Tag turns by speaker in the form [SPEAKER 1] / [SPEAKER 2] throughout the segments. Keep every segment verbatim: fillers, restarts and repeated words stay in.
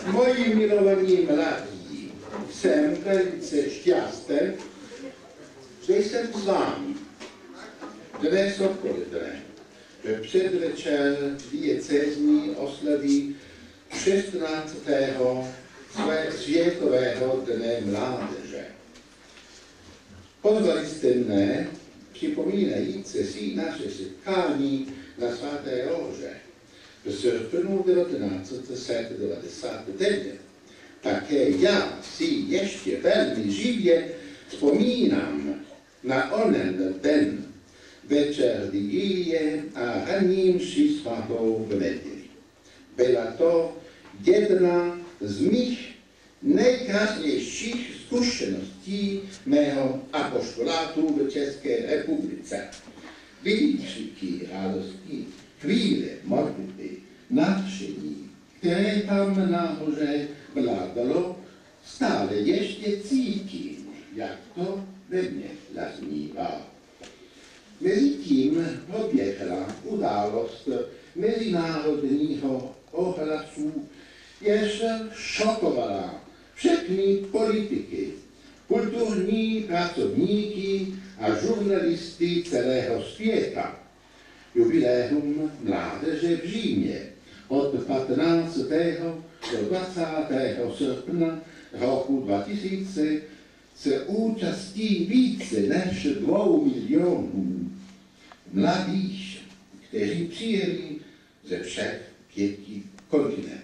[SPEAKER 1] Moji milovaní mladí, jsem velice šťastný, že jsem s vámi. Dnes odpoledne, v předvečer diecézní oslavy šestnáctého světového dne mládeže. Pozvali jste mne, připomínající si naše setkání na Svaté lože v srpnu devatenáct set devadesát devět. Také já si ještě velmi živě vzpomínám na onen den, večer vigilie a ranní mši svatou v neděli. Byla to jedna z mých nejkrásnějších zkušeností mého apoštolátu v České republice. Výkřiky radosti, chvíle modlitby, nadšení, které tam nahoře vládalo, stále ještě cítím, jak to ve mně zaznívá. Mezitím proběhla událost mezinárodního ohlasu, jež šokovala všechny politiky, kulturní pracovníky a žurnalisty celého světa. Jubileum mládeže v Římě od patnáctého do dvacátého srpna roku dva tisíce se účastí více než dvou milionů mladých, kteří přijeli ze všech pěti kontinentů.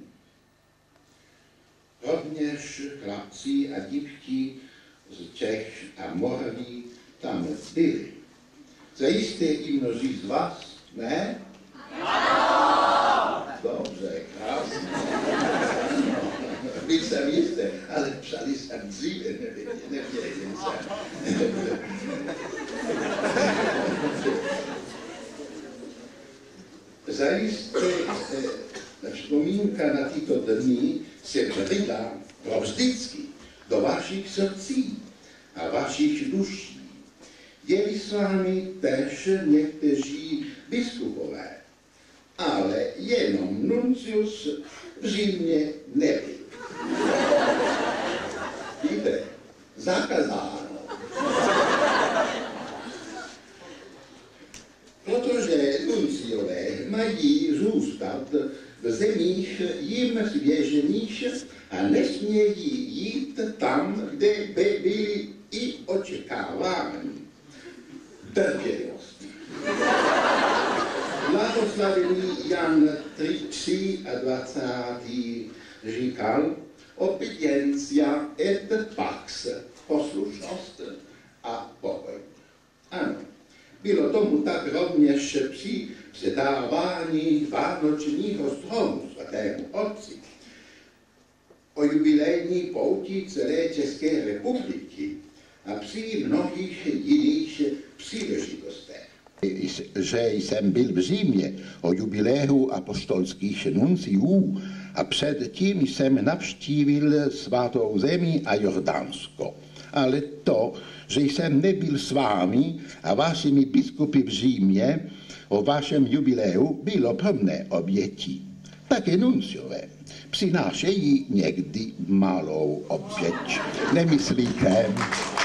[SPEAKER 1] Rovněž chlapci a dívky z Čech a Moraví tam byli. Zajisté i mnozí z vás, ne? Ano! Dobře, krásně. Byl jsem jistý, ale psali jsem dříve, nevěděl jsem. Zajisté vzpomínka na tyto dny se vřela vždycky do vašich srdcí a vašich duší. Jeli s vámi též někteří biskupové, ale jenom nuncius v Římě nebyl. Víte, zakázáno. Protože nunciové mají zůstat v zemích jim svěřených a nesmějí jít tam, kde by byli i očekáváni. Trpělivost. Blahoslavený Jan dvacátý třetí říkal obediencia et pax, poslušnost a pokoj. Ano, bylo tomu tak rovněž při předávání vánočního stromu svatému otci. O jubilejní pouti celé České republiky a při mnohých jiných příležitostech. Že jsem byl v Římě o jubileu apoštolských nunciů a předtím jsem navštívil svatou zemi a Jordánsko. Ale to, že jsem nebyl s vámi a vašimi biskupy v Římě o vašem jubileu, bylo pro mne obětí. Také nunciové přinášejí někdy malou oběť. Nemyslíte?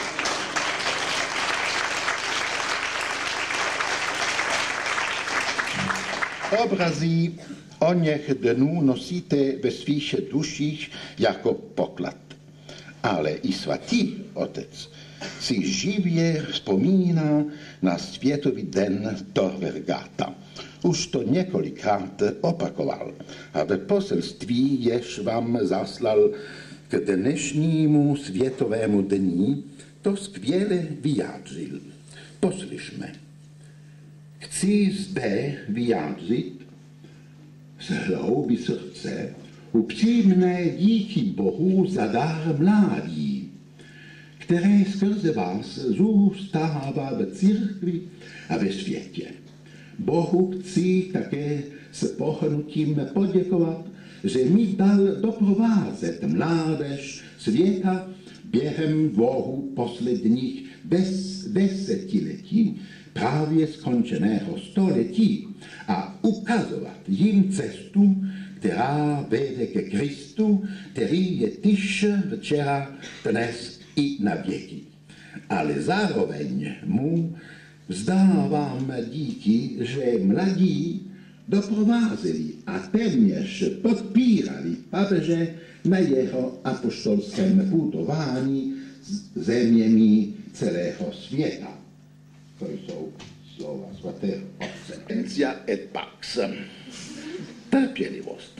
[SPEAKER 1] Obrazy o něch dnů nosíte ve svých duších jako poklad. Ale i svatý otec si živě vzpomíná na Světový den Tor Vergata. Už to několikrát opakoval a v poselství, jež vám zaslal k dnešnímu světovému dní, to skvěle vyjádřil. Poslyšme. Chci zde vyjádřit z hloubi srdce upřímné díky Bohu za dar mládí, které skrze vás zůstává v církvi a ve světě. Bohu chci také s pohnutím poděkovat, že mi dal doprovázet mládež světa během dvou posledních des, desetiletí právě skončeného století a ukazovat jim cestu, která vede ke Kristu, který je tyž včera, dnes i na věky. Ale zároveň mu vzdáváme díky, že mladí doprovázeli a téměř podpírali papeže na jeho apoštolském putování zeměmi celého světa. To jsou slova svatého otce. Encia et pax. Trpělivost.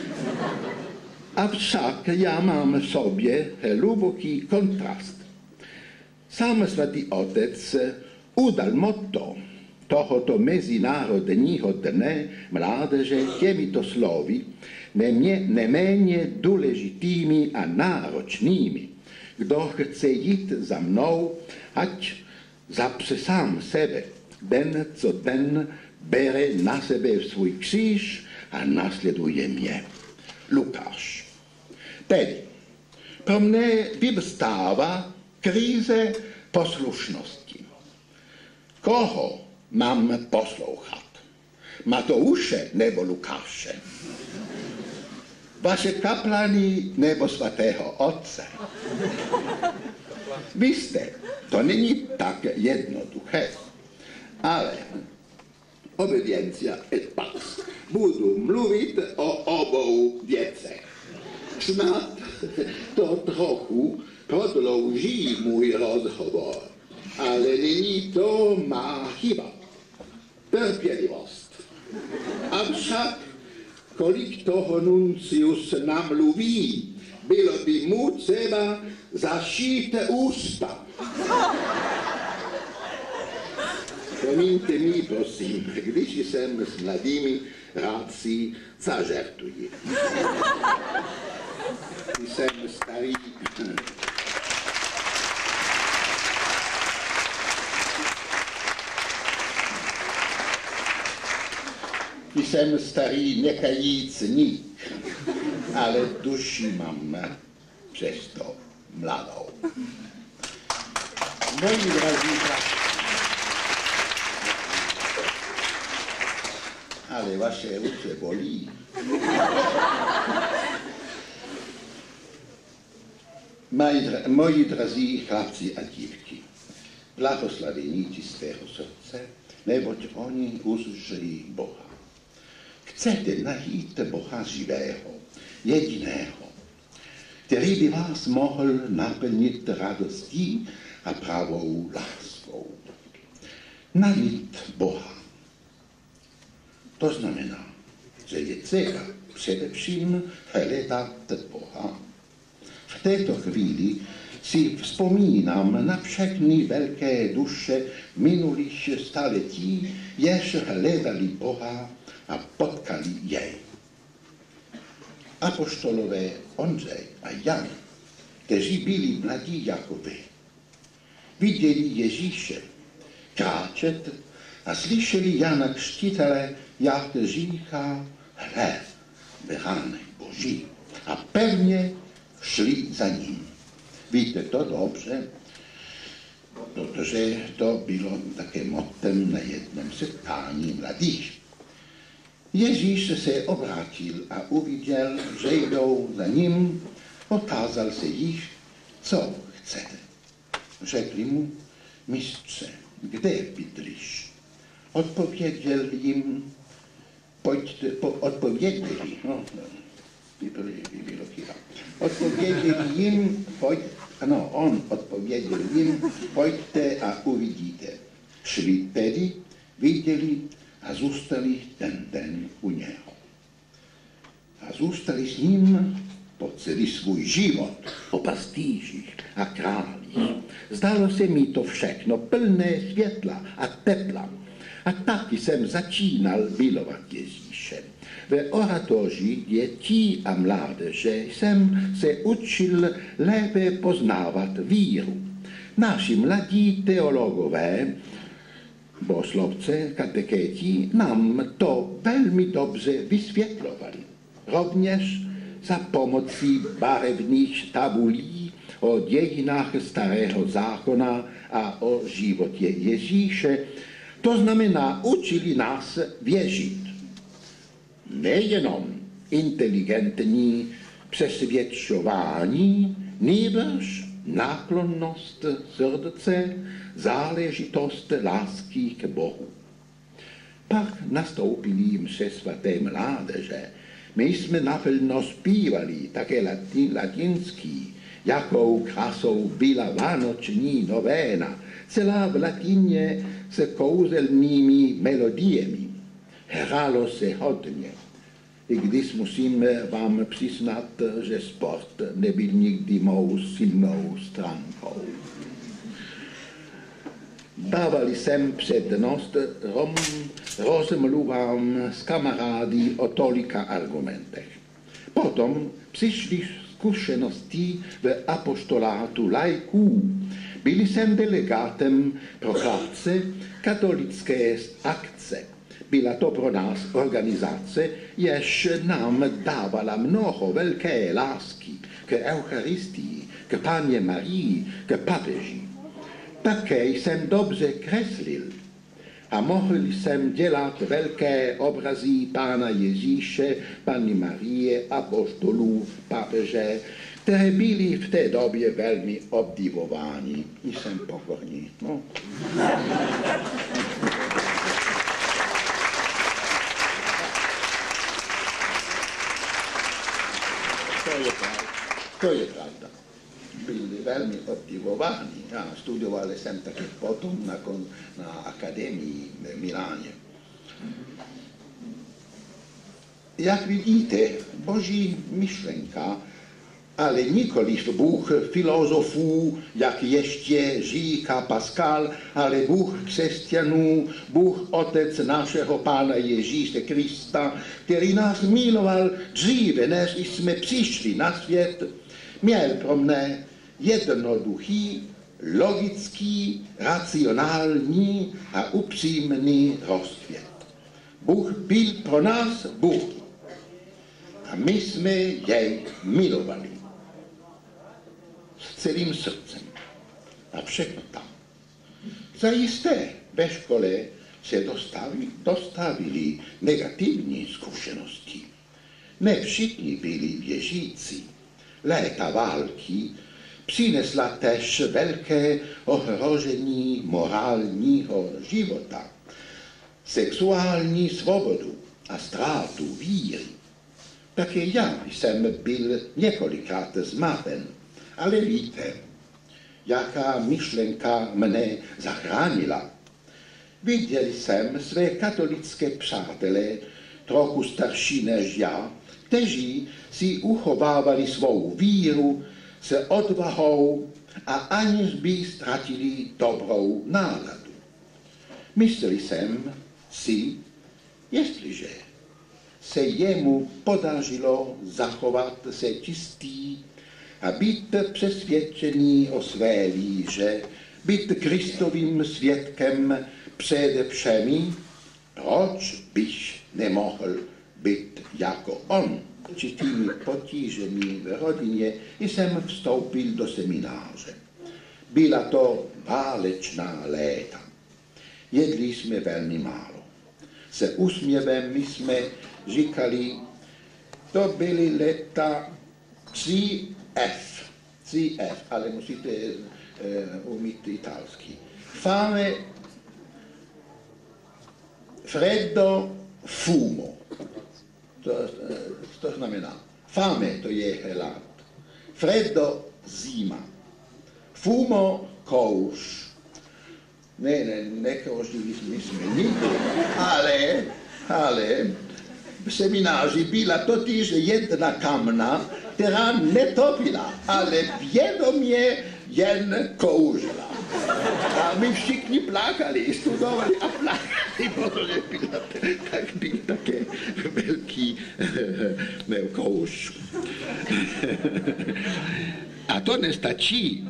[SPEAKER 1] Avšak já mám v sobě hluboký kontrast. Sám svatý otec udal motto tohoto mezinárodního dne mládeže těmito slovy neméně důležitými a náročnými. Kdo chce jít za mnou, ať zapře sám sebe, den co den bere na sebe svůj kříž a nasleduje mě. Lukáš. Tedy pro mne vyvstává krize poslušnosti. Koho mám poslouchat? Matouše nebo Lukáše? Vaše kaplany nebo svatého otce? Víte, to není tak jednoduché, ale obediencia et pax. Budu mluvit o obou věcech. Snad to trochu prodlouží můj rozhovor, ale není to má chyba. Trpělivost. Avšak kolik toho nuncius namluví, bylo by mu třeba zašít ústa. Promiňte mi, prosím, když jsem s mladými, rád si zažertuji. Jsem starý. Jsem starý nekajícník, ale duši mám přesto mladou. Moji drazí bratři, ale vaše ruce bolí. Moji drazí chlapci a dívky, blahoslavení čistého srdce, neboť oni uzří Boha. Chcete najít Boha živého, jediného, který by vás mohl naplnit radostí a pravou láskou. Najít Boha. To znamená, že je třeba především hledat Boha. V této chvíli si vzpomínám na všechny velké duše minulých staletí, jež hledali Boha a potkali jej. Apoštolové Ondřej a Jan, kteří byli mladí jako vy, viděli Ježíše kráčet a slyšeli Jana Křtitele, jak říká, hle, beránek Boží, a pevně šli za ním. Víte to dobře, protože to bylo také mottem na jednom setkání mladých. Ježíš se obrátil a uviděl, že jdou za ním, otázal se jich, co chcete. Řekli mu, mistře, kde bydlíš? Odpověděl jim, pojďte, po, odpověděli, no, by bylo chyba. Odpověděli jim, pojď, ano, on odpověděl jim, pojďte a uvidíte. Šli tedy, viděli a zůstali ten den u něho. A zůstali s ním po celý svůj život, o pastýřích a králích. Zdalo se mi to všechno plné světla a tepla. A taky jsem začínal milovat Ježíše. Ve oratoři dětí a mládeže jsem se učil lépe poznávat víru. Naši mladí teologové, bohoslovce, katekéti, nám to velmi dobře vysvětlovali. Rovněž za pomocí barevných tabulí o dějinách Starého zákona a o životě Ježíše, to znamená, učili nás věřit. Nejenom, inteligentní přesvědčování, nýbrž náklonnost srdce, záležitost lásky k Bohu. Pak nastoupili mše svaté mládeže. My jsme naplno zpívali také latin, latinský, jakou krásou byla vánoční novéna, celá v latině se kouzelnými melodiemi. Hrálo se hodně, i když musím vám přiznat, že sport nebyl nikdy mou silnou stránkou. Dávali jsem přednost rom, rozmluvám s kamarády o tolika argumentech. Potom přišly zkušenosti v apoštolátu laiků. Byl jsem delegátem prokládce katolické akce. Byla to pro nás organizace, jež nám dávala mnoho velké lásky k Eucharistii, k Panně Marii, k papeži. Také jsem dobře kreslil a mohl jsem dělat velké obrazy Pána Ježíše, Panny Marie, apoštolů, papeže, které byly v té době velmi obdivovány. Jsem pokorný. No. To je pravda. To je pravda. Byli velmi obdivováni. Já studoval jsem taky potom na, na akademii v Miláně. Jak vidíte, boží myšlenka, ale nikoliv Bůh filozofů, jak ještě říká Pascal, ale Bůh křesťanů, Bůh Otec našeho Pána Ježíše Krista, který nás miloval dříve, než jsme přišli na svět, měl pro mne jednoduchý, logický, racionální a upřímný rozsvět. Bůh byl pro nás Bůh a my jsme jej milovali s celým srdcem a všechno tam. Zajisté ve škole se dostavili, dostavili negativní zkušenosti. Ne všichni byli věřící. Léta války přinesla též velké ohrožení morálního života, sexuální svobodu a ztrátu víry. Také já jsem byl několikrát zmaten, ale víte, jaká myšlenka mne zachránila. Viděl jsem své katolické přátele, trochu starší než já, kteří si uchovávali svou víru s odvahou a aniž by ztratili dobrou náladu. Myslel jsem si, jestliže se jemu podařilo zachovat se čistý a být přesvědčený o své víře, být Kristovým svědkem před všemi, proč bych nemohl být jako on? Určitými potížemi v rodině jsem vstoupil do semináře. Byla to válečná léta. Jedli jsme velmi málo. Se úsměvem my jsme říkali, to byly léta tři F, tři F, ale musíte uh, umít italsky. Fame, freddo, fumo. To, to znamená, fame to je hlad, freddo zima, fumo kouř. Ne, ne, nekouřili jsme nikdy, ale, ale v semináři byla totiž jedna kamna, která netopila, ale vědomě jen kouřila. A my všichni plakali, studovali a plakali, protože byla, tak byl také velký ne, kouř. A to nestačí.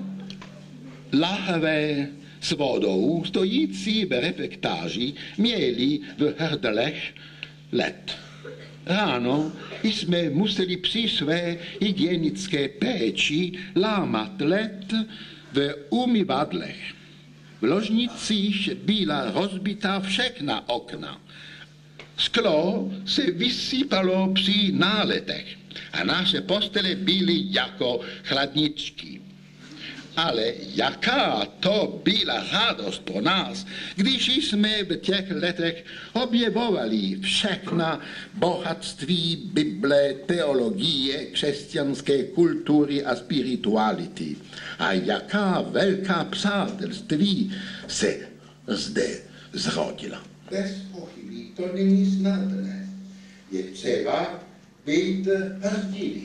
[SPEAKER 1] Lahve s vodou, stojící v refektáži, měli v hrdelech led. Ráno jsme museli při své hygienické péči lámat led v umyvadlech. V ložnicích byla rozbitá všechna okna. Sklo se vysypalo při náletech a naše postele byly jako chladničky. Ale jaká to byla radost pro nás, když jsme v těch letech objevovali všechna bohatství Bible, teologie, křesťanské kultury a spirituality. A jaká velká přátelství se zde zrodila. Bez pochyby to není snadné. Je třeba být hrdinný.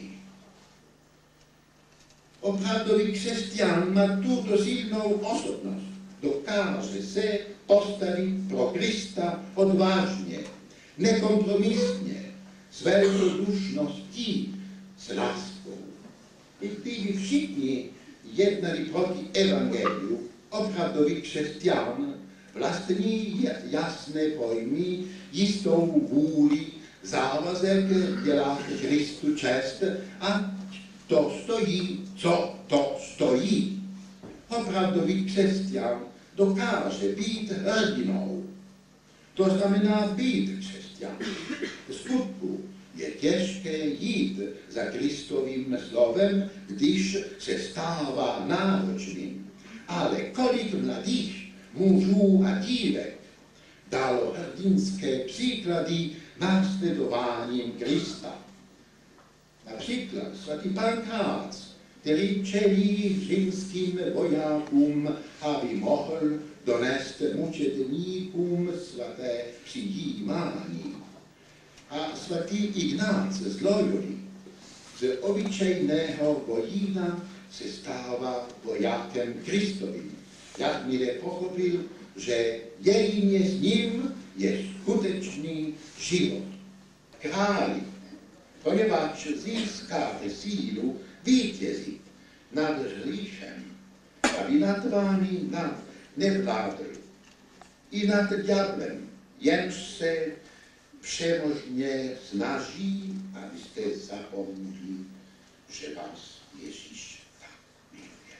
[SPEAKER 1] Opravdový křesťan má tuto silnou osobnost. Dokáže se postavit pro Krista odvážně, nekompromisně, s velkodušností, s láskou. I kdyby všichni jednali proti evangeliu, opravdový křesťan vlastní jasné pojmy, jistou vůli, závazek dělat Kristu čest a to stojí, co to stojí. Opravdový křesťan dokáže být hrdinou. To znamená být křesťan. V skutku je těžké jít za Kristovým slovem, když se stává náročným. Ale kolik mladých mužů a dívek dalo hrdinské příklady následováním Krista. Například svatý Pankrác, který čelí římským vojákům, aby mohl donést mučedníkům svaté přijímání. A svatý Ignác z Loyoli, z obyčejného vojína se stává vojákem Kristovým. Jakmile pochopil, že jedině s ním je skutečný život. Králi, poněvadž získáte sílu vítězit nad hříchem, aby nad vámi nad nevládl, i nad ďáblem, jenž se přemožně snaží, abyste zapomněli, že vás Ježíš tak miluje.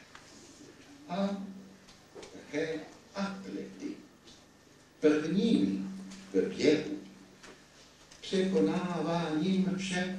[SPEAKER 1] A také atlety, prvními v běhu, překonáváním všech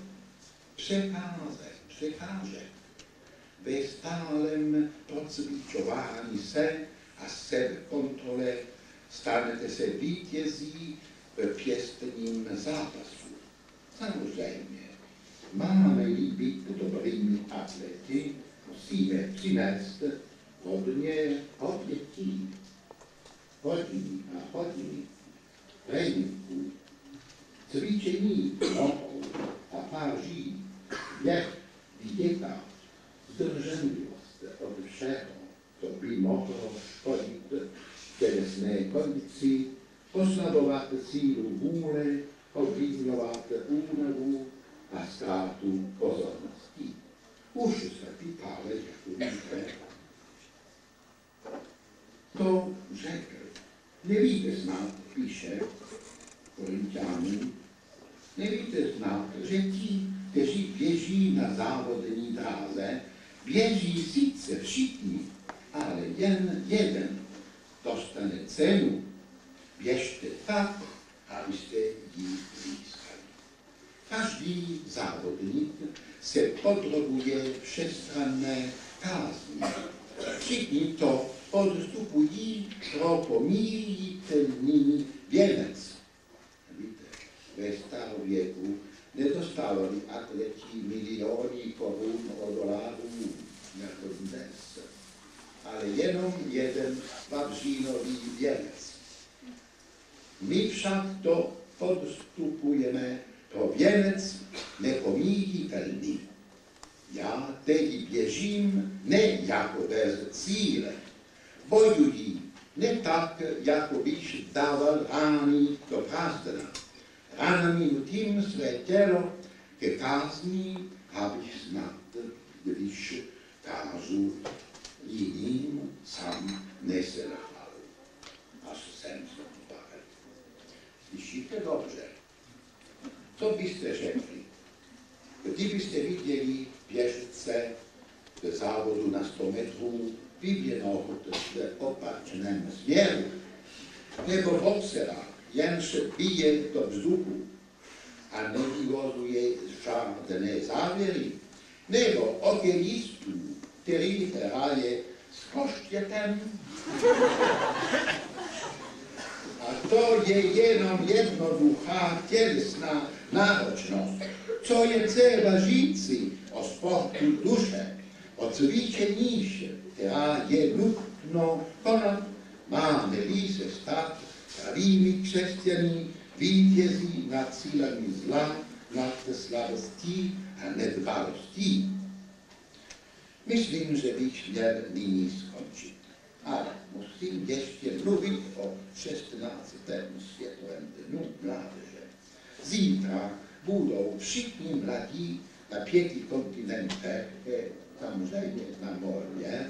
[SPEAKER 1] překážek, překážek ve stálem procvičování se a sebekontrole stanete se vítězí v pěstním zápasu. Samozřejmě, máme-li být dobrými atlety, musíme přinést hodně, hodně tím, hodiny a hodiny tréninků, cvičení nohou a páží, běh, dieta, zdrženlivost od všeho, to by mohlo škodit tělesné kondici, oslabovat sílu vůle, ovlivňovat únavu a ztrátu pozornosti. Už svatý Pavel Jakubík to řekl. Nevíte snad, píše Korinťanům, nevíte snad, že ti, kteří běží na závodní dráze, běží sice všichni, ale jen jeden dostane cenu. Běžte tak, abyste ji získali. Každý závodník se podrobuje všestranné kázni. Všichni to podstupují pro pomíjitelný věnec. Víte, ve starověku nedostávali atleti miliony korun o dolarů jako dnes, ale jenom jeden vavřínový věnec. My však to podstupujeme pro věnec nepomíjitelný. Já tedy běžím ne jako bez cíle. Bojuji ne tak, jako bych dával rány do prázdna. Ranami nutím své tělo ke kázni, abych snad, když kážu jiným, sám neselhal. Až jsem se pobavil. Slyšíte dobře? Co byste řekli? Kdybyste viděli běžce v závodu na sto metrů vyvinout v opačném směru, nebo boxera, jenž bije do vzduchu a nevyvozuje žádné závěry, nebo okelistů, který hraje s koštětem. A to je jenom jednoduchá tělesná náročnost. Co je třeba říci o sportu duše, o cvičení, která je nutno konat, máme-li se stát pravými křesťany, vítězí nad sílami zla, nad slabostí a nedbalostí. Myslím, že bych měl nyní skončit. Ale musím ještě mluvit o šestnáctém světovém dnu mládeže. Zítra budou všichni mladí na pěti kontinentech, samozřejmě na moře,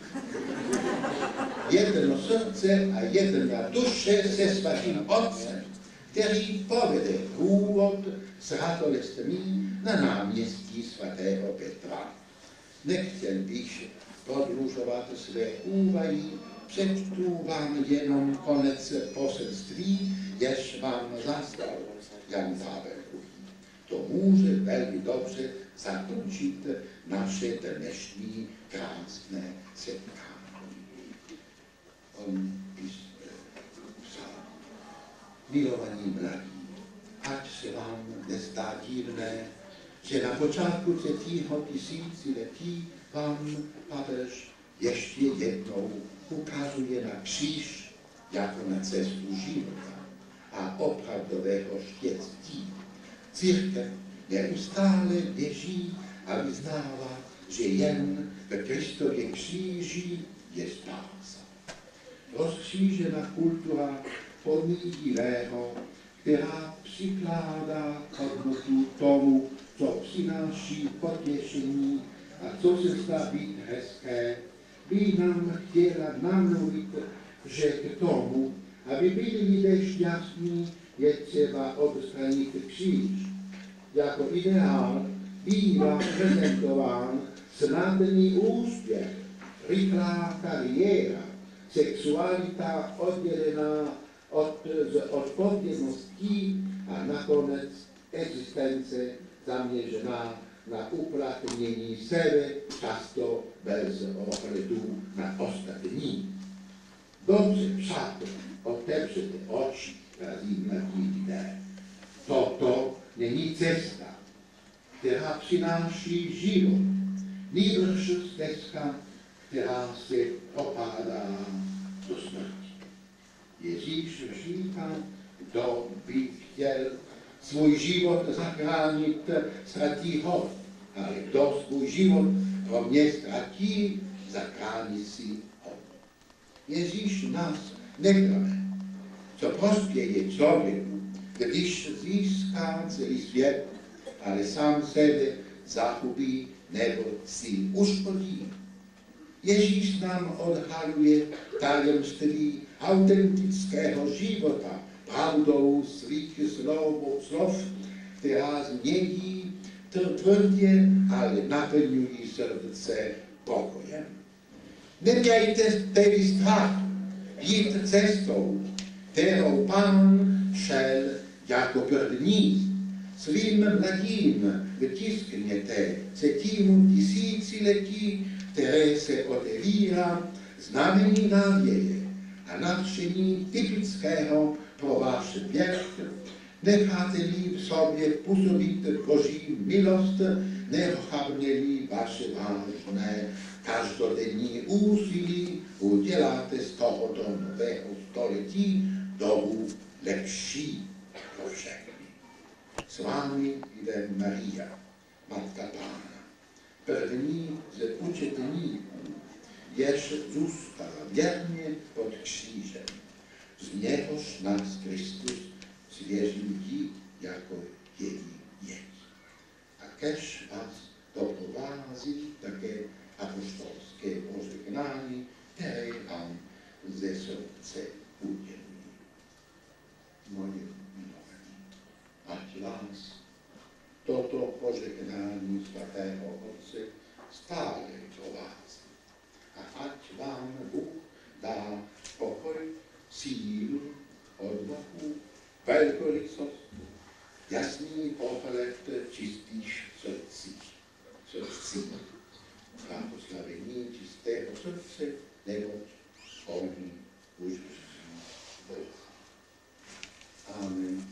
[SPEAKER 1] jedno srdce a jedna duše se svatým otcem, který povede průvod s radostmi na náměstí svatého Petra. Nechtěl bych prodlužovat své úvahy, přečtu vám jenom konec poselství, jež vám zaslal Jan Pavel druhý. To může velmi dobře zakončit naše dnešní krásné setkání. On psal: milovaní mladí, ať se vám nezdá divné, že na počátku třetího tisíciletí vám papež ještě jednou ukazuje na kříž jako na cestu života a opravdového štěstí. Církev neustále běží a vyznává, že jen ve Kristově kříži je spása. Rozkřížená kultura pomíjivého, která přikládá hodnotu tomu, co přináší potěšení a co se zdá být hezké, by nám chtěla namluvit, že k tomu, aby byli lidé šťastní, je třeba odstranit kříž. Jako ideál bývá prezentován snadný úspěch, rychlá kariéra, sexualita oddělená od odpovědností a nakonec existence zaměřená na uplatnění sebe, často bez ohledu na ostatní. Dobře, přátelé, otevřete oči, razí mladí lidé. Toto není cesta, která přináší život, nýbrž stezka, která se opádá do smrti. Ježíš říká, kdo by chtěl svůj život zachránit, ztratí ho, ale kdo svůj život pro mě ztratí, zachrání si ho. Ježíš nás neklame, co prospěje člověku, když získá celý svět, ale sám sebe zahubí nebo si uškodí. Ježíš nám odhaluje tajemství autentického života pravdou svých slov, která změní tvrdě, ale naplňují srdce pokojem. Nemějte tedy strach jít cestou, kterou Pán šel jako první. Svým mladým vytiskněte třetímu tisíciletí, které se otevírá znamení naděje a nadšení typického pro váš věk. Necháte-li v sobě působit Boží milost, nechápně-li vaše vážné každodenní úsilí, uděláte z tohoto nového století dobu lepší pro všechny. S vámi jde Maria, Matka Pána, první ze učedníků, jež zůstala věrně pod křížem. Z něhož nás Kristus svěří jako jediný děť. A kež vás doprovází také apoštolské požehnání, které vám ze srdce udělují. Moje milovaní, ať vás toto požehnání svatého Otce stále provází. A ať vám Bůh dá pokoj, sílu, odvahu velkorysost, jasný pohled čistých srdcí. srdcí. Blahoslavení čistého srdce, neboť oni už Bůh. Amen.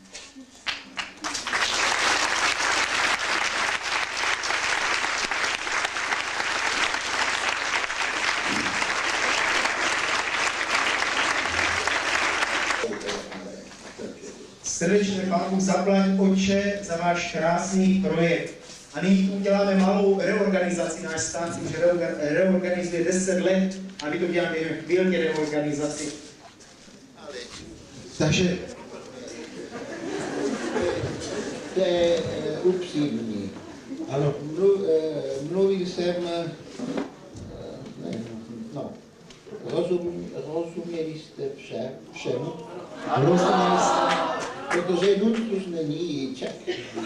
[SPEAKER 2] Srdečně Pánu zaplať, Otče, za váš krásný projekt. A nyní uděláme malou reorganizaci. Náš stát už reorganizuje deset let a my to děláme chvíli reorganizaci. Takže...
[SPEAKER 1] To je upřímný.
[SPEAKER 2] Ano.
[SPEAKER 1] Mluvil jsem... No. Rozum, rozuměli jste vše, všemu? Rozuměli jste? Protože Nuntius není Čech.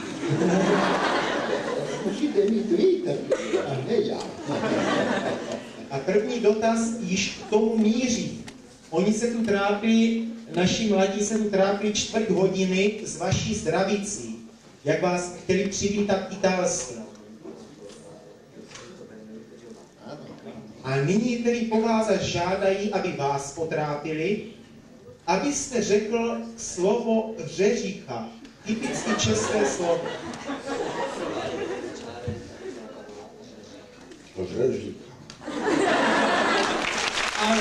[SPEAKER 1] Musíte mít vítr, a ne já.
[SPEAKER 2] A první dotaz již k tomu míří. Oni se tu trápili, naši mladí se tu trápili čtvrt hodiny s vaší zdravicí. Jak vás chtěli přivítat italsky. A nyní tedy po vás žádají, aby vás potrápili, abyste řekl slovo řeřícha, typicky české slovo.
[SPEAKER 1] Řeřícha.
[SPEAKER 2] Ale...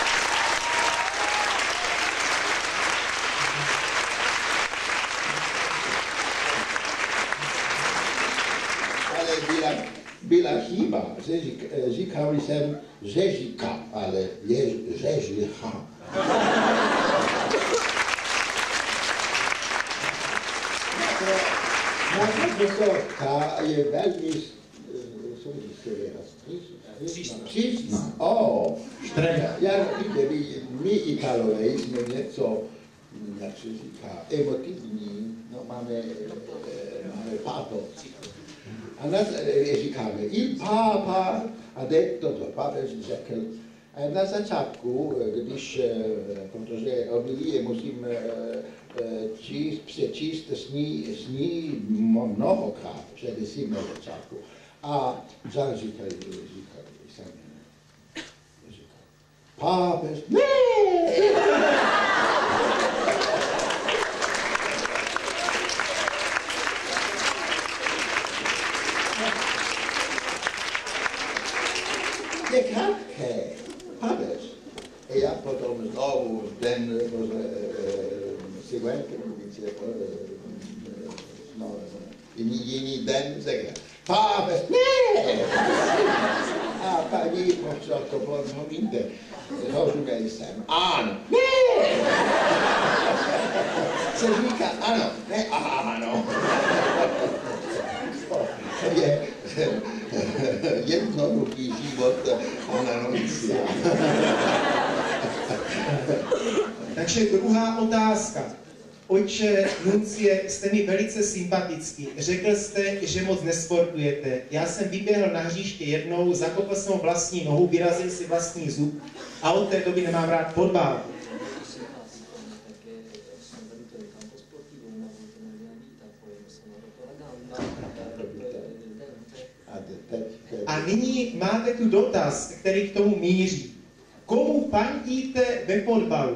[SPEAKER 1] Ale byla, byla chyba. Řeřík, říkal jsem řeříka, ale je řeřícha. Naprosto je velmi přísná. O, jak víte, my Italové jsme něco, jak se říká, emotivní, no máme, máme patos. A nás říkáme, il papa a detto, to papež řekl. A na začátku, když, protože obilie musím číst, přečíst s ní, s ní mnohokrát, především na začátku. A žádný říkali, říkali, jsem, říkal, pápež, ne! Je krátké, pápež. A já potom znovu den, seguente, jiný, jiný den řekl, pápež, ne! A paní profesorko, promiňte, rozuměli jsem, ano, ne! Se říká, ano, ne, ano. To je jednoduchý život pana Nuncia.
[SPEAKER 2] Takže druhá otázka. Otče Nuncie, jste mi velice sympatický. Řekl jste, že moc nesportujete. Já jsem vyběhl na hřiště jednou, zakopl jsem vlastní nohu, vyrazil si vlastní zub a od té doby nemám rád fotbal. A nyní máte tu dotaz, který k tomu míří. Komu fandíte ve fotbalu?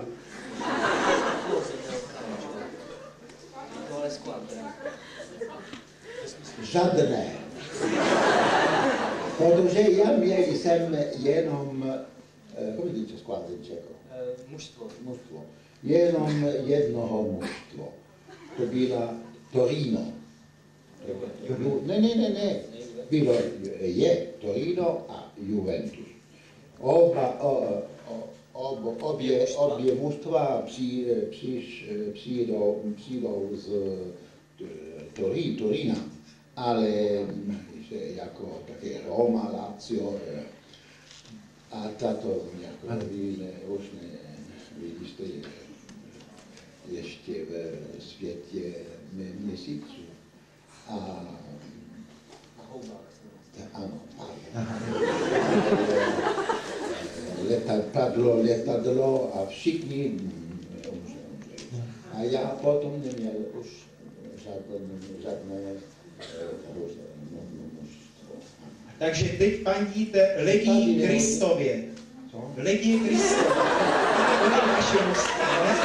[SPEAKER 1] Žádné. Protože já měl jsem jenom, jak říkáte skladem Čecho?
[SPEAKER 2] Mužstvo.
[SPEAKER 1] Mužstvo. Jenom jednoho mužstvo. To byla Torino. Ne, ne, ne, ne. Bylo je Torino a Juventus. Oba, o, o, ob, obě, obě mužstva při, přiš, přijdou, přijdou z Torí, Torina, ale jako také Roma, Lazio a tato jako vy už ne, vy jste ještě v světě měsíců. A ano, letadlo, letadlo a všichni umřeli. A
[SPEAKER 3] já potom neměl už žádné, žádné množstvo.
[SPEAKER 2] Takže teď fandíte Legii Kristově. Legie Kristově. To je naše mužství, ne?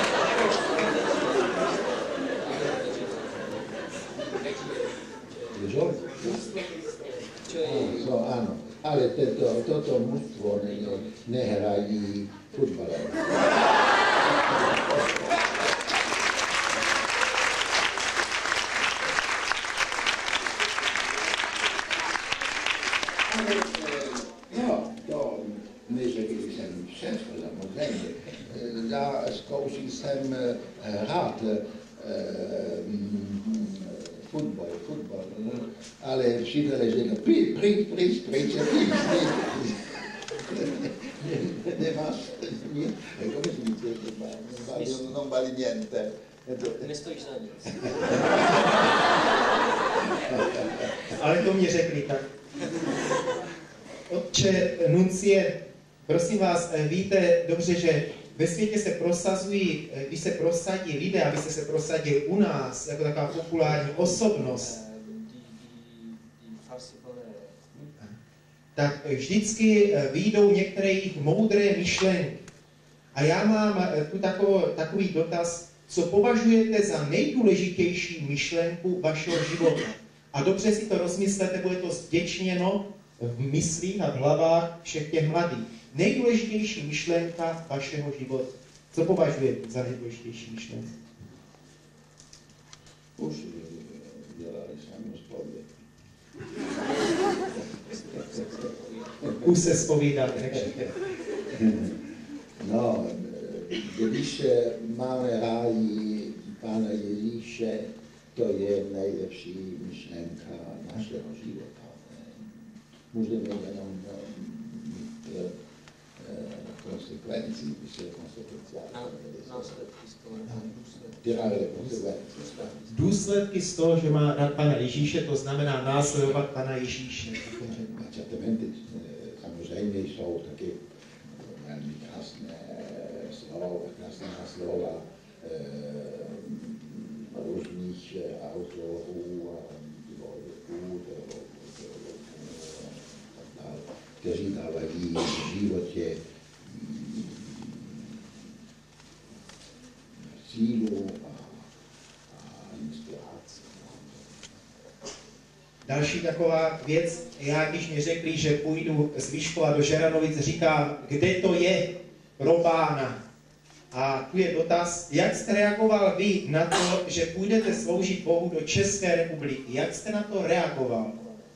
[SPEAKER 3] No, ano, ale toto, toto mužstvo ne, nehrají fotbalem. No, to neřekl jsem všechno, samozřejmě. Já zkoušel jsem hrát fotbal, fotbal, ale všichni řekli, pryč, pryč, pryč, pryč, pryč, nemáš, come si dice, non vale niente.
[SPEAKER 4] Nestojíš za nic.
[SPEAKER 2] Ale to mě řekli tak. Otče Nuncie, prosím vás, víte dobře, že ve světě se prosazují, když se prosadí lidé, aby se prosadili u nás, jako taková populární osobnost, tak vždycky vyjdou některé jejich moudré myšlenky. A já mám tu takový, takový dotaz, co považujete za nejdůležitější myšlenku vašeho života. A dobře si to rozmyslete, bude to zděčněno v myslích a v hlavách všech těch mladých. Nejdůležitější myšlenka vašeho života. Co považujete za nejdůležitější myšlenku?
[SPEAKER 3] Už dělali jsem zpověď.
[SPEAKER 2] Už se zpovídáte, nechžete.
[SPEAKER 3] No, když máme rádi Pána Ježíše, to je nejlepší myšlenka našeho života. Můžeme jenom mít konsekvenci, vyše
[SPEAKER 2] důsledky z toho, že má rád Pana Ježíše, to znamená následovat Pana Ježíše.
[SPEAKER 3] Samozřejmě jsou taky velmi krásné slova, krásná slova různých autorů a teologů, kteří dávají v životě sílu a, a inspiraci.
[SPEAKER 2] Další taková věc, já když mi řekli, že půjdu z Výškova do Žeranovic, říkám, kde to je pro Pána. A tu je dotaz, jak jste reagoval vy na to, že půjdete sloužit Bohu do České republiky? Jak jste na to reagoval?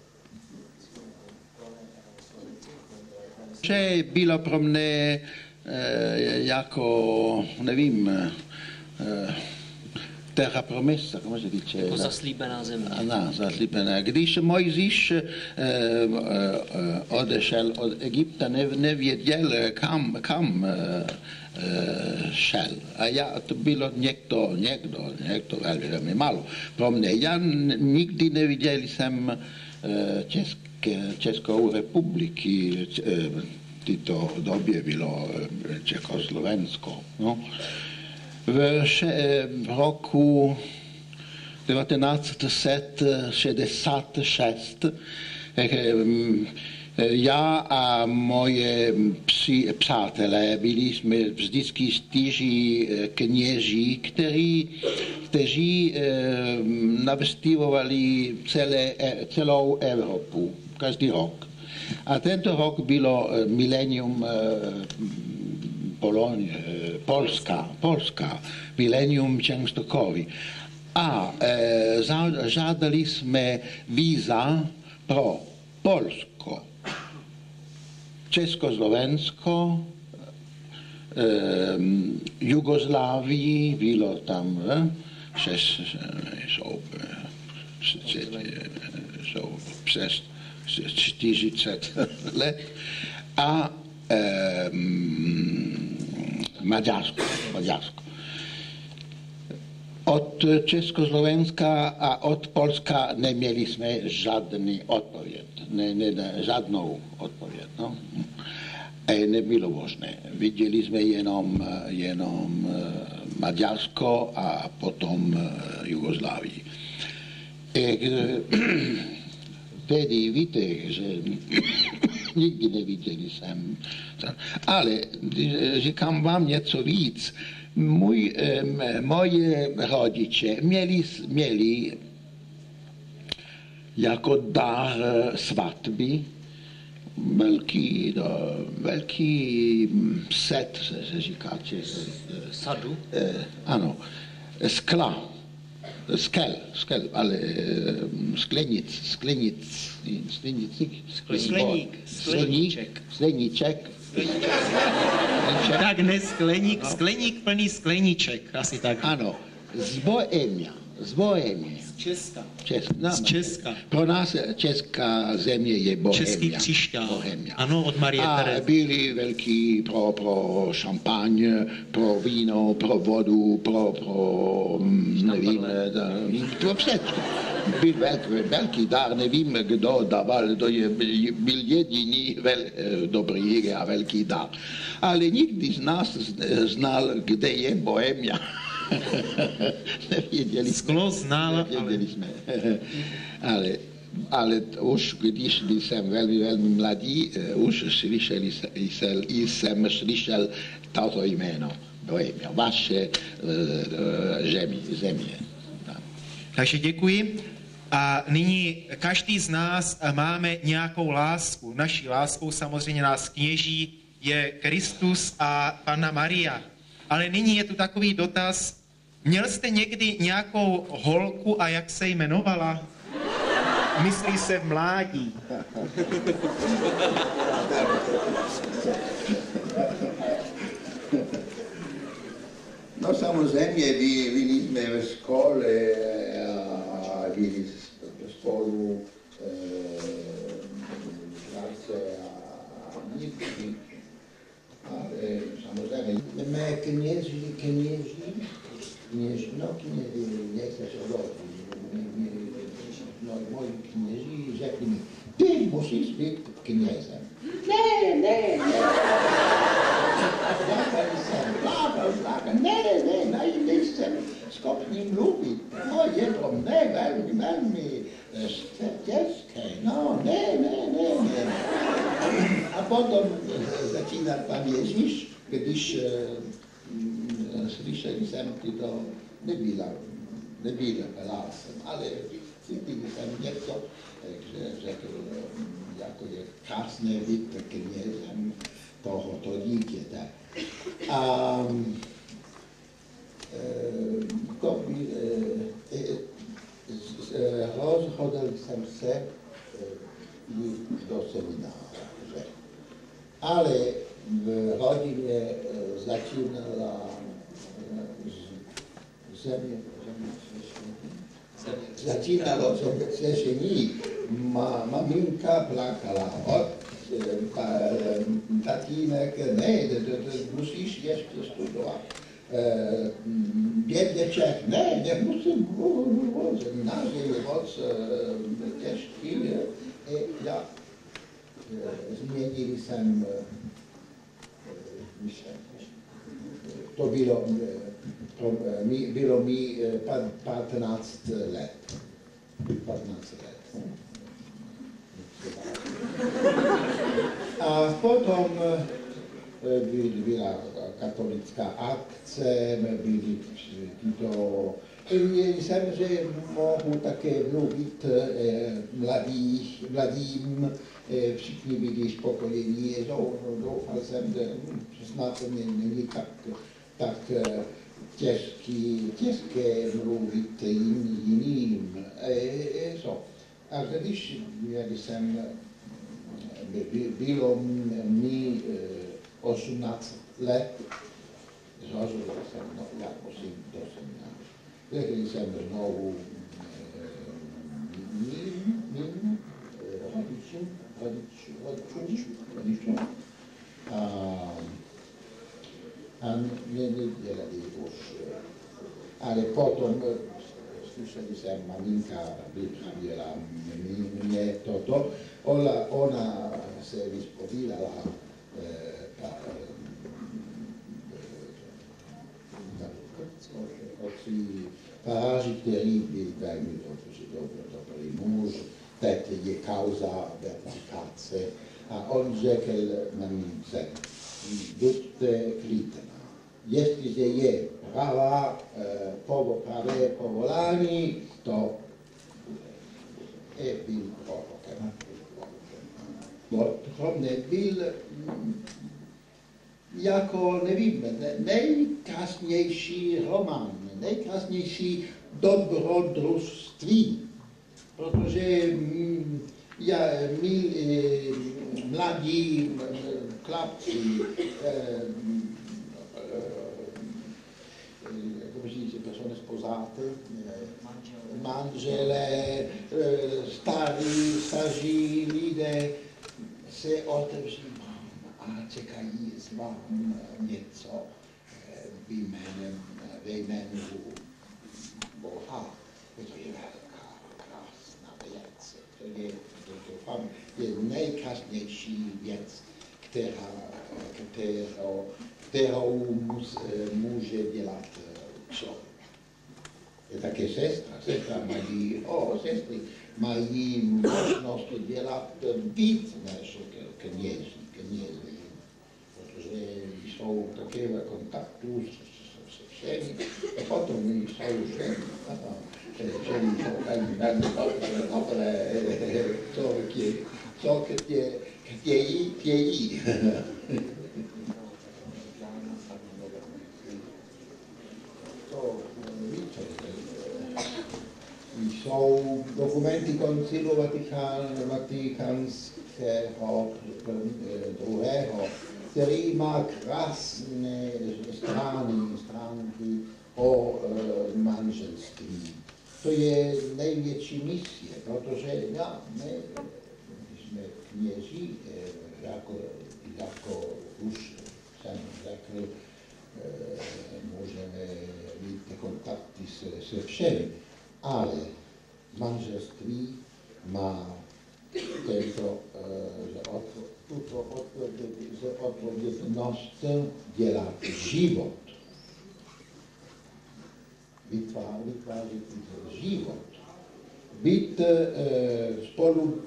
[SPEAKER 1] Že bylo pro mne e, jako, nevím, e, terra promessa, come si dice?
[SPEAKER 4] Jako zaslíbená země.
[SPEAKER 1] Ano, zaslíbená. Když Mojžíš e, e, odešel od Egypta, ne, nevěděl, kam, kam e, šel. A já, to bylo někdo, někdo, někdo velmi, velmi málo. Pro mě, já nikdy neviděl jsem České, Českou republiky, tyto době bylo Československo. No. V, še, v roku devatenáct set šedesát šest já a moje psi, přátelé byli jsme vždycky stíží kněží, kteří, kteří eh, navštěvovali celé, celou Evropu, každý rok. A tento rok bylo milenium eh, Poloň, eh, Polska, Polska, milenium Częstochowy. A eh, žádali jsme víza pro Polsko, Československo, eh, Jugoslávii, bylo tam eh, šest, jsou, jsou přes čtyřicet let, a eh, Maďarsko, Maďarsko. Od Československa a od Polska neměli jsme žádný odpověď, ne, ne, žádnou odpověď. No. E nebylo možné. Viděli jsme jenom, jenom Maďarsko a potom Jugoslávii. E, tedy víte, že nikdy neviděli jsem, ale říkám vám něco víc. Můj, moje rodiče měli, měli jako dar svatby velký, no, velký set, se říká, že,
[SPEAKER 4] Sadu?
[SPEAKER 1] Eh, ano, skla, skel, skel, ale sklenic, sklenic, sklenic,
[SPEAKER 2] Skleník, skleníček.
[SPEAKER 1] Skleníček.
[SPEAKER 2] Tak ne skleník, no. Skleník plný skleníček, asi tak.
[SPEAKER 1] Ano, z Bohemia, z Bohemia.
[SPEAKER 2] Z Česka.
[SPEAKER 1] Česk, no,
[SPEAKER 2] z Česka.
[SPEAKER 1] Pro nás česká země je Bohemia.
[SPEAKER 2] Český křišťál.
[SPEAKER 1] Bohemia.
[SPEAKER 2] Ano, od Marie
[SPEAKER 1] a
[SPEAKER 2] Terezy.
[SPEAKER 1] byli velký pro, pro šampaň, pro víno, pro vodu, pro, pro nevím, pro všechno. Byl velký, velký dar, nevím, kdo dával, to je, byl jediný vel, dobrý a velký dar. Ale nikdy z nás znal, kde je Bohemia. Nevěděli
[SPEAKER 2] Sklo znal,
[SPEAKER 1] nevěděli jsme. ale, ale už když jsem velmi, velmi mladý, už slyšel jsem, jsem slyšel toto jméno. Bohemia, vaše země. země.
[SPEAKER 2] Takže děkuji. A nyní každý z nás máme nějakou lásku. Naší láskou samozřejmě nás kněží je Kristus a Panna Maria. Ale nyní je tu takový dotaz. Měl jste někdy nějakou holku a jak se jmenovala? Myslí se v mládí.
[SPEAKER 3] No samozřejmě, byli jsme ve škole a byli spolu žáci a nikdy. Ale samozřejmě, mé kněži, kněži, kněži, no kněži, nechceš odložit, no moji kněži řekli mi, ty musíš být knězem. Ne, ne, ne. Plakali jsem, plakal, plakal, ne, ne, ne, nejsem schopný mluvit. No je to ne, velmi, velmi těžké, no, ne, ne, ne, ne. A potom začínal pan Ježíš, když slyšeli jsem tyto, nebyla, nebyla lásem, ale cítil jsem něco, takže řekl, jako je krásné být knězem tohoto dítěte. A to by, rozhodl jsem se jít do semináře. Ale v rodině začínala země, začínalo řešení. Ma, maminka plakala, od tatínek, ne, musíš ještě studovat. Dědeček, ne, nemusím, semináře je moc těžký. Já změnil jsem, to bylo, bylo mi patnáct let. patnáct let. A potom byla katolická akce, byly tyto... Jsem, že mohu také mluvit mladých, mladým, všichni byli spokojení, doufal jsem, že snad to není tak, tak těžký, těžké mluvit jin, jiným. So. A když měli jsem, bylo mi osmnáct let, rozhodl jsem, no já musím do semináře. Řekli jsem znovu mým, mým rodičům, rodičům, rodičům. A, a nedělali už. Ale potom slyšeli jsem, maminka vyprávěla mě toto, ona, ona se vyspovídala faráři, který byl velmi dobrý, dobrý muž, teď je kauza vertifikace a on řekl mamince, buďte klidná, jestliže je pravá, povo, pravé povolání, to je byl prorokem. To nebyl jako, nevím, nejkrásnější román, nejkrásnější dobrodružství, protože já, my, mladí chlapci, come si dice, persone sposate, manželé, starí, staří lidé se otevří a čekají z vám něco v jménem, ve jménu Boha. To je velká, krásná věc. To je, to je nejkrásnější věc, která, kterou, kterou mus, může dělat člověk. Je také sestra. Sestra mají, o, sestry mají možnost dělat víc než kněží, kněží, protože jsou také v kontaktu se všemi, a potom jsou ženy, ženy jsou velmi, velmi dobré, co chtějí, chtějí. Jsou dokumenty koncilu Vatikán, Vatikánského druhého, který má krásné strany, stránky o e, manželství. To je největší misie, protože já, my, jsme kněží, e, jako, jako už jsem řekl, e, můžeme mít kontakty se, se všemi. Ale manželství má tento, uh, tuto odpovědnost dělat život. Vytvářet život. Být uh, spolu,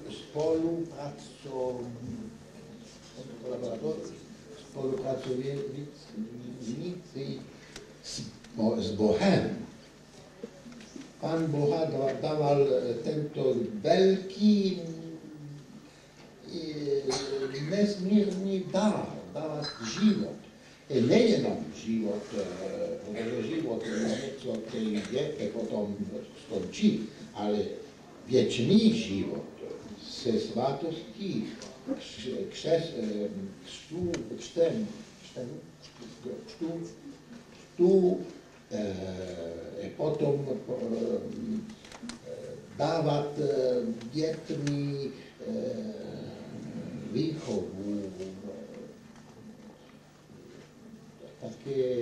[SPEAKER 3] spolupracovníci s, s Bohem. Pan Boha dával tento velký, nesmírný dar, dávat život. I nejenom život, protože život je něco, který je, a potom skončí, ale věčný život se svátostí, křes, křtu, křtem, křtu, křtu, E potom dávat dětmi výchovu, také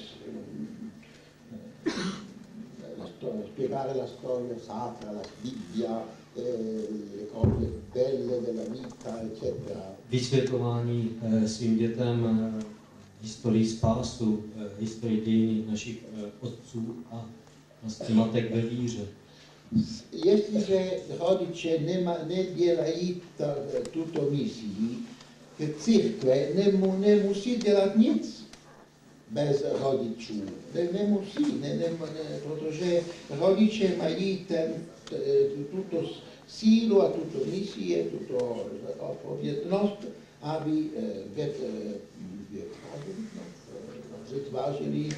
[SPEAKER 3] spiegare la storia sacra, la Bibbia, le cose belle della vita, eccetera.
[SPEAKER 5] Vysvětlování svým dětem historii spásu, historii dějiny našich otců a vlastně matek ve víře.
[SPEAKER 3] Jestliže rodiče nema, nedělají ta, tuto misii, církve nemu, nemusí dělat nic bez rodičů. Ne, nemusí, ne, ne, ne, protože rodiče mají ten, tuto sílu a tuto misii, tuto odpovědnost, aby vytvářeli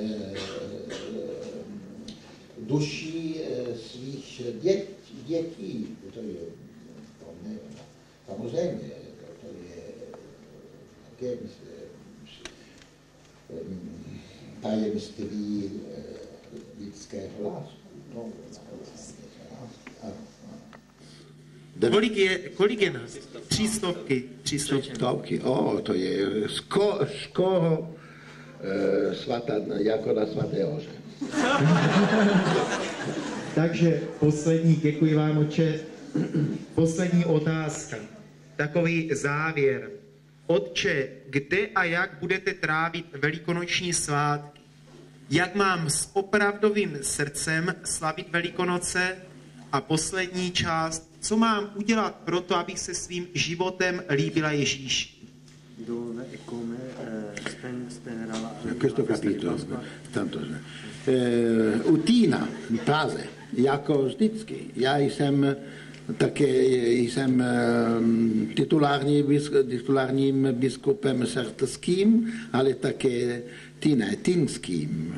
[SPEAKER 3] duši svých dět, dětí. To je to ne, samozřejmě, to je také tajemství lidského lásku. No,
[SPEAKER 2] Kolik je, kolik je nás? Tři stovky. Tři
[SPEAKER 3] stovky, o, to je skoro, skoro e, svatá, jako na svaté hoře.
[SPEAKER 2] Takže poslední, děkuji vám, otče, poslední otázka. Takový závěr. Otče, kde a jak budete trávit velikonoční svátky? jak mám s opravdovým srdcem slavit Velikonoce a poslední část, co mám udělat pro to, abych se svým životem líbila Ježíši.
[SPEAKER 3] Questo capito, tanto. Eh, Utína v Praze, jako vždycky. Já jsem také jsem titulární, titulárním biskupem sartským, ale také týne, týnským.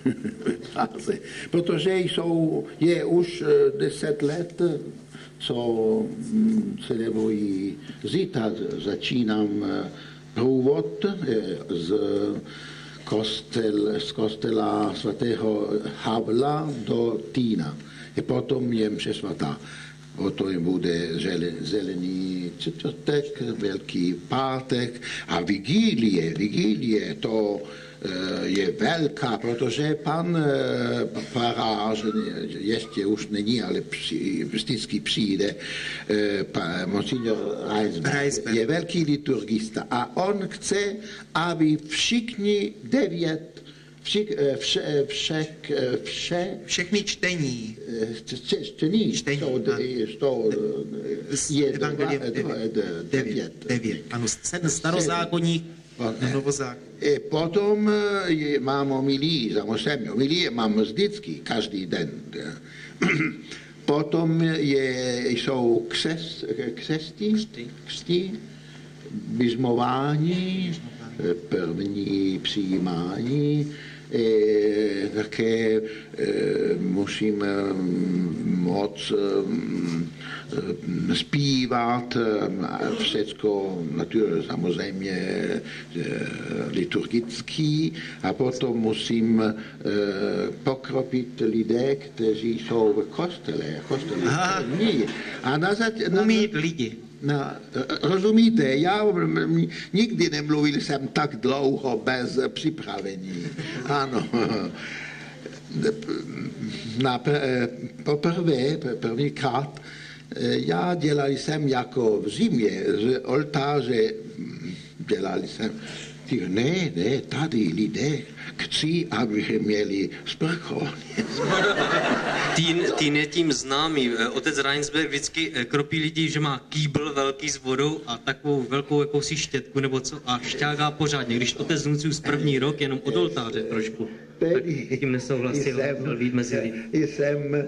[SPEAKER 3] Protože jsou, je už deset let, co celebrují zítra, začínám průvod z, kostel, z kostela svatého Havla do Týna. A potom je mše svatá. Potom bude zelený čtvrtek, velký pátek a vigílie, vigílie to je velká, protože pan farář, ještě už není, ale vždycky přijde, monsignor Reisberg, je velký liturgista a on chce, aby všichni devět Všech, vše, všech, vše,
[SPEAKER 2] všechny čtení,
[SPEAKER 3] čtení, čtení sto, je devět.
[SPEAKER 2] Devět, ano, starozákonník, novozákonník.
[SPEAKER 3] Potom mám homilii, samozřejmě, homilii mám vždycky, každý den. Potom je, jsou křest, křesti, křti, bizmování, první přijímání, E, také e, musím moc e, zpívat všecko samozřejmě e, liturgický a potom musím e, pokropit lidé, kteří jsou v kostele. kostele a na zat-
[SPEAKER 2] umít lidi.
[SPEAKER 3] No, rozumíte, já nikdy nemluvil jsem tak dlouho bez připravení. Ano. Na poprvé, prvníkrát, já dělal jsem jako v zimě z oltáře, dělal jsem, ne, ne, tady lidé chci, aby měli sprchu.
[SPEAKER 5] Týn, týn je tím známý. Otec Reinsberg vždycky kropí lidi, že má kýbl velký s vodou a takovou velkou jakousi štětku nebo co a šťágá pořádně. Když otec Nuncius první rok jenom od oltáře trošku, tak tím nesouhlasil, být mezi lidi.
[SPEAKER 3] Jsem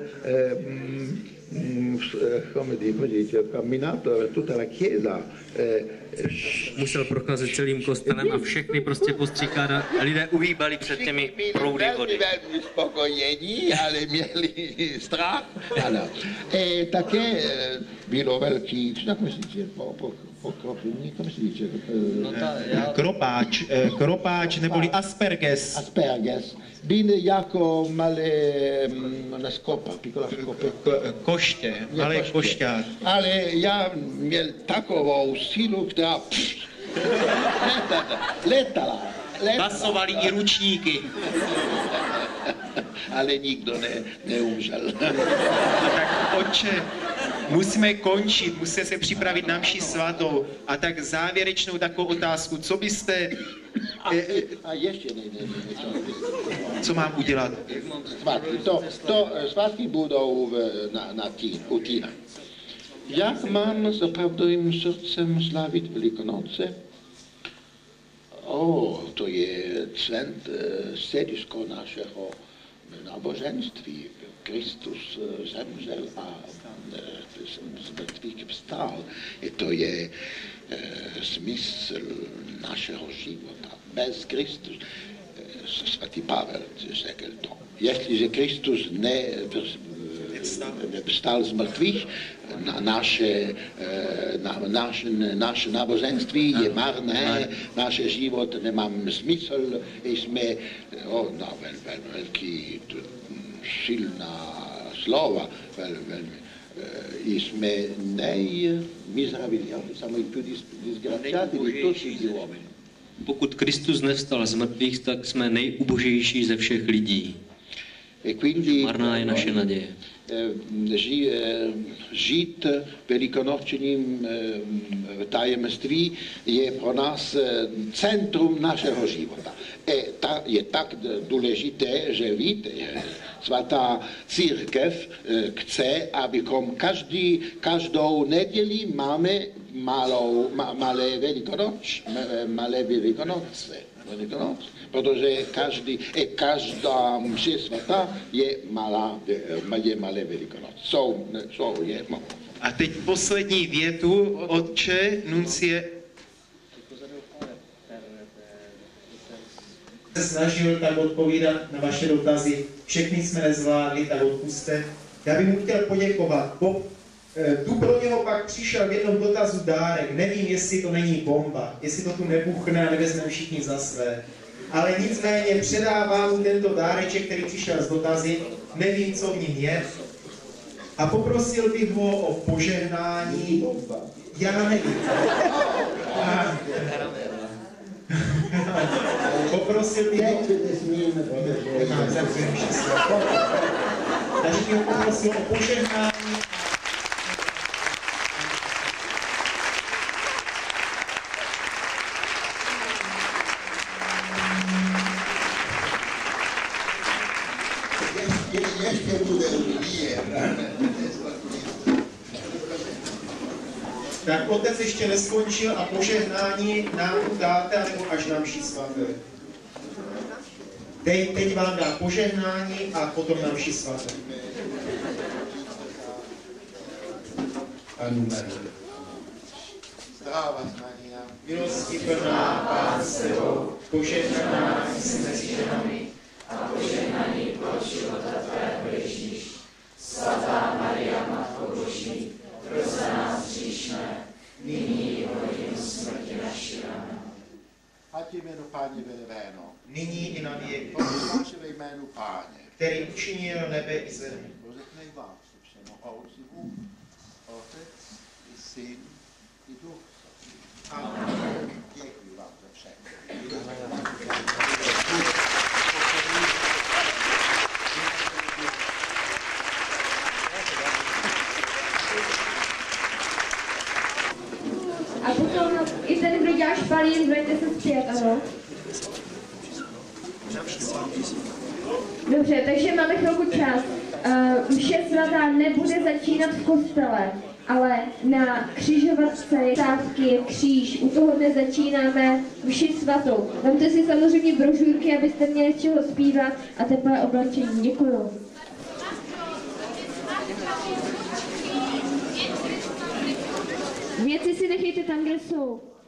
[SPEAKER 3] come dice, camminato tutta la chiesa.
[SPEAKER 5] Musel procházet celým kostelem a všechny prostě postříkat a lidé uhýbali před těmi proudy vody.
[SPEAKER 3] Byli velmi spokojení, ale měli strach. Ano. E také bylo velký, jak se říče, pokropení, jak se říče?
[SPEAKER 2] Kropáč, kropáč neboli asperges.
[SPEAKER 3] Asperges. Byl jako malé na skopa, piccola skopa.
[SPEAKER 2] Koště, malé košťák.
[SPEAKER 3] Ale já měl takovou sílu, která letala.
[SPEAKER 2] Pasovali i ručníky.
[SPEAKER 3] Ale nikdo ne, neumřel.
[SPEAKER 2] A tak, otče, musíme končit, musíme se připravit na mši svatou. A tak závěrečnou takovou otázku, co byste...
[SPEAKER 3] A, a ještě ne, ne, ne,
[SPEAKER 2] co mám udělat?
[SPEAKER 3] Svátky, to, to svátky budou v, na, na tí, u Týna. Jak mám s opravdovým srdcem slavit Velikonoce? O, to je cent, sedisko našeho náboženství. Kristus zemřel a z mrtvých vstal. To je e, smysl našeho života. Bez Kristus, e, svatý Pavel řekl to. Jestliže Kristus ne, vstal z mrtvých, na naše, na, naše, naše náboženství je marné, naše život nemá smysl, jsme, o, no, vel, vel, velký, silná slova, vel, velmi, jsme nejmizerabilní, siamo i più disgraziati di tutti gli uomini.
[SPEAKER 5] Pokud Kristus nevstal z mrtvých, tak jsme nejubožejší ze všech lidí.
[SPEAKER 1] E quindi
[SPEAKER 4] Marná je naše naděje.
[SPEAKER 1] ži, žít velikonočním tajemství je pro nás centrum našeho života. E ta, je tak důležité, že víte, svatá církev chce, abychom každý, každou neděli máme malou, ma, malé velikonoč, malé velikonoce. Protože každý, e každá mše svatá je malá, je malé velikonoc. Jsou, jsou jedno.
[SPEAKER 2] A teď poslední větu, otče, nuncie. Se snažil tak odpovídat na vaše dotazy, všechny jsme nezvládli, tak odpuste. Já bych mu chtěl poděkovat. Po, tu pro něho pak přišel v jednom dotazu dárek, nevím, jestli to není bomba, jestli to tu nebuchne a nevezmeme všichni za své. Ale nicméně předávám mu tento dáreček, který přišel z dotazy, nevím, co v ním je. A poprosil bych ho o požehnání. Já nevím. A... poprosil bych ho... Takže bych ho poprosil o požehnání. Tak otec ještě neskončil a požehnání nám dáte, nebo až na mši svaté. Teď, teď vám dá požehnání a potom na mši svaté. Amen.
[SPEAKER 1] Zdravá Maria,
[SPEAKER 2] Milosti plná, Pán s tebou, požehnaná jsi mezi ženami
[SPEAKER 6] a požehnaný plod života tvého Ježíš. Svatá Maria, Matko Boží, pro za nás hříšné, nyní i v hodinu smrti naší. Amen.
[SPEAKER 1] ať je jméno Páně velevéno.
[SPEAKER 2] Nyní i na věky.
[SPEAKER 1] Vaše ve jménu Páně.
[SPEAKER 2] Který učinil nebe i zemi.
[SPEAKER 1] Rozeknej vás všemohoucí Bůh, Otec i Syn i Duch Svatý.
[SPEAKER 2] Amen.
[SPEAKER 1] Děkuji vám za všechno.
[SPEAKER 7] A potom i ten, kdo dělá špalín, budete se zpět, ano? Dobře, takže máme chvilku čas. Uh, Mše svatá nebude začínat v kostele, ale na křižovatce stávky je kříž. U toho dne začínáme mši svatou. Vemte si samozřejmě brožurky, abyste měli z čeho zpívat a teplé oblačení. Děkuju. Věci si nechejte tam, kde jsou.